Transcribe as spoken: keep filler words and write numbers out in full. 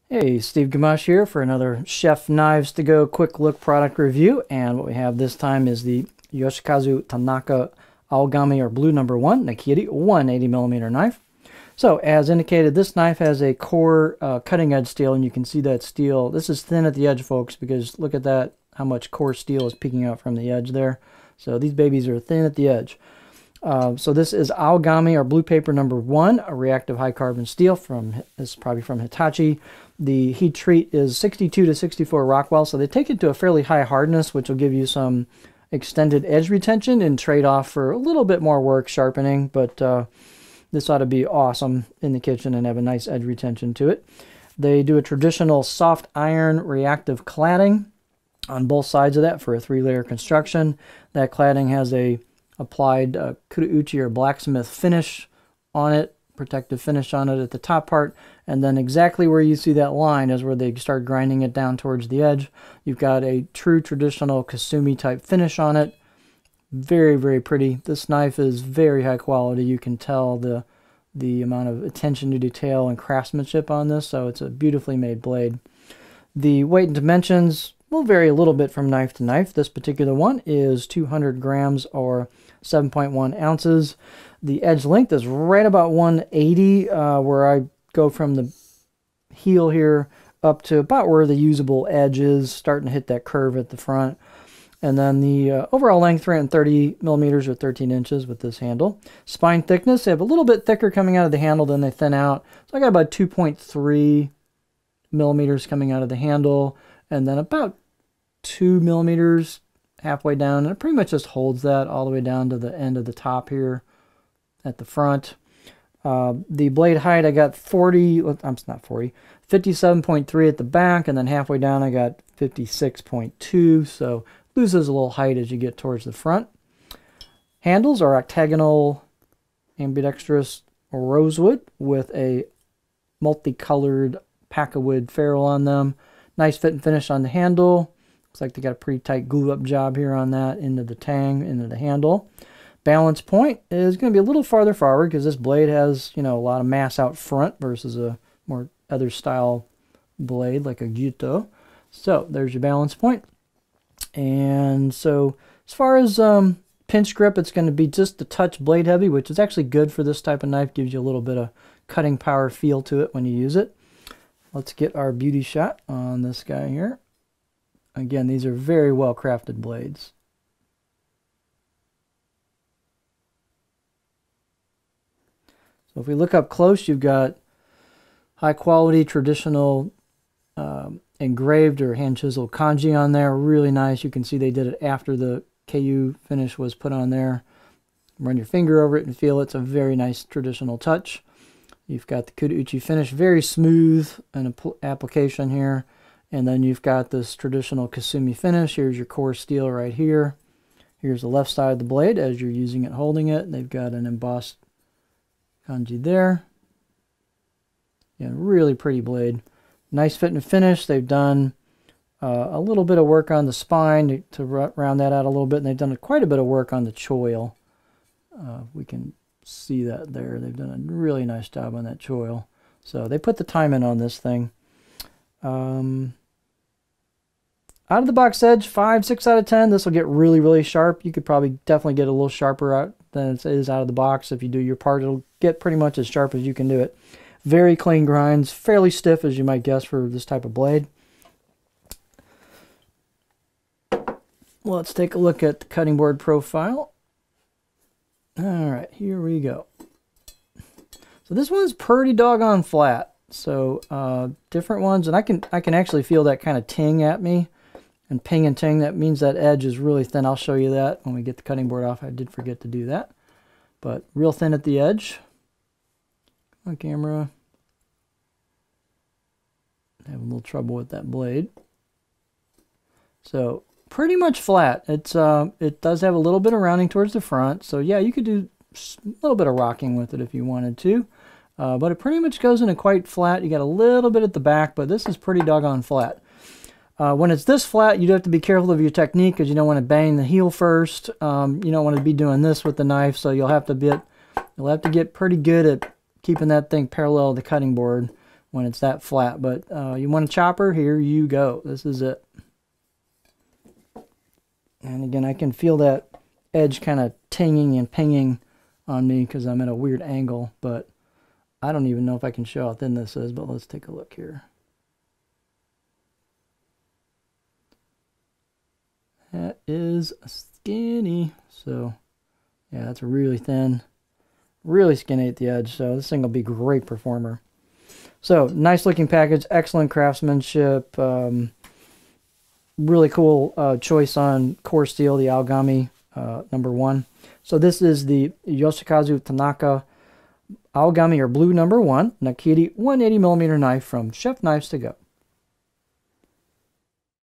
Hey, Steve Gamache here for another Chef Knives to Go quick look product review. And what we have this time is the Yoshikazu Tanaka Aogami or Blue number one Nakiri one eighty millimeter knife. So as indicated, this knife has a core uh, cutting edge steel, and you can see that steel. This is thin at the edge, folks, because look at that, how much core steel is peeking out from the edge there. So these babies are thin at the edge. Uh, so this is Aogami or Blue Paper number one, a reactive high carbon steel from, this is probably from Hitachi. The heat treat is sixty-two to sixty-four Rockwell, so they take it to a fairly high hardness, which will give you some extended edge retention and trade-off for a little bit more work sharpening, but uh, this ought to be awesome in the kitchen and have a nice edge retention to it. They do a traditional soft iron reactive cladding on both sides of that for a three-layer construction. That cladding has a applied uh, kurouchi or blacksmith finish on it, protective finish on it at the top part, and then exactly where you see that line is where they start grinding it down towards the edge. You've got a true traditional Kasumi type finish on it. Very, very pretty. This knife is very high quality. You can tell the the amount of attention to detail and craftsmanship on this, so it's a beautifully made blade. The weight and dimensions will vary a little bit from knife to knife. This particular one is two hundred grams or seven point one ounces. The edge length is right about one eighty, uh, where I go from the heel here up to about where the usable edge is, starting to hit that curve at the front. And then the uh, overall length, three hundred thirty millimeters or thirteen inches with this handle. Spine thickness, they have a little bit thicker coming out of the handle than they thin out. So I got about two point three millimeters coming out of the handle, and then about two millimeters halfway down, and it pretty much just holds that all the way down to the end of the top here at the front. Uh, the blade height, I got forty, I'm not forty, fifty-seven point three at the back, and then halfway down I got fifty-six point two, so loses a little height as you get towards the front. Handles are octagonal ambidextrous rosewood with a multicolored packwood ferrule on them. Nice fit and finish on the handle. Looks like they got a pretty tight glue up job here on that into the tang, into the handle. Balance point is going to be a little farther forward because this blade has, you know, a lot of mass out front versus a more other style blade like a Gyuto. So there's your balance point. And so as far as um, pinch grip, it's going to be just a touch blade heavy, which is actually good for this type of knife. Gives you a little bit of cutting power feel to it when you use it. Let's get our beauty shot on this guy here. Again, these are very well crafted blades. So if we look up close, you've got high quality traditional um, engraved or hand chiseled kanji on there. Really nice. You can see they did it after the K U finish was put on there. Run your finger over it and feel it. It's a very nice traditional touch. You've got the kurouchi finish, very smooth an application here. And then you've got this traditional Kasumi finish. Here's your core steel right here. Here's the left side of the blade as you're using it, holding it. They've got an embossed kanji there. Yeah, really pretty blade. Nice fit and finish. They've done uh, a little bit of work on the spine to, to round that out a little bit, and they've done quite a bit of work on the choil. Uh, we can see that there. They've done a really nice job on that choil. So they put the time in on this thing. Um, out of the box edge, five, six out of ten. This will get really, really sharp. You could probably definitely get a little sharper out than it is out of the box. If you do your part, it'll get pretty much as sharp as you can do it. Very clean grinds, fairly stiff as you might guess for this type of blade. Let's take a look at the cutting board profile. All right, here we go. So this one's pretty doggone flat. So uh, different ones, and I can I can actually feel that kind of ting at me, and ping and ting. That means that edge is really thin. I'll show you that when we get the cutting board off. I did forget to do that, but real thin at the edge. On camera, I have a little trouble with that blade. So pretty much flat. It's uh, it does have a little bit of rounding towards the front. So yeah, you could do a little bit of rocking with it if you wanted to. Uh, but it pretty much goes into quite flat. You got a little bit at the back, but this is pretty doggone flat. Uh, when it's this flat, you do have to be careful of your technique because you don't want to bang the heel first. Um, you don't want to be doing this with the knife, so you'll have to be, you'll have to get pretty good at keeping that thing parallel to the cutting board when it's that flat. But uh, you want a chopper? Here you go. This is it. And again, I can feel that edge kind of tinging and pinging on me because I'm at a weird angle, but I don't even know if I can show how thin this is, but let's take a look here. That is skinny. So yeah, that's really thin, really skinny at the edge. So this thing will be a great performer. So nice looking package, excellent craftsmanship, um, really cool uh, choice on core steel, the Aogami uh, number one. So this is the Yoshikazu Tanaka Aogami or blue number one Nakiri one eighty millimeter knife from Chef Knives to Go.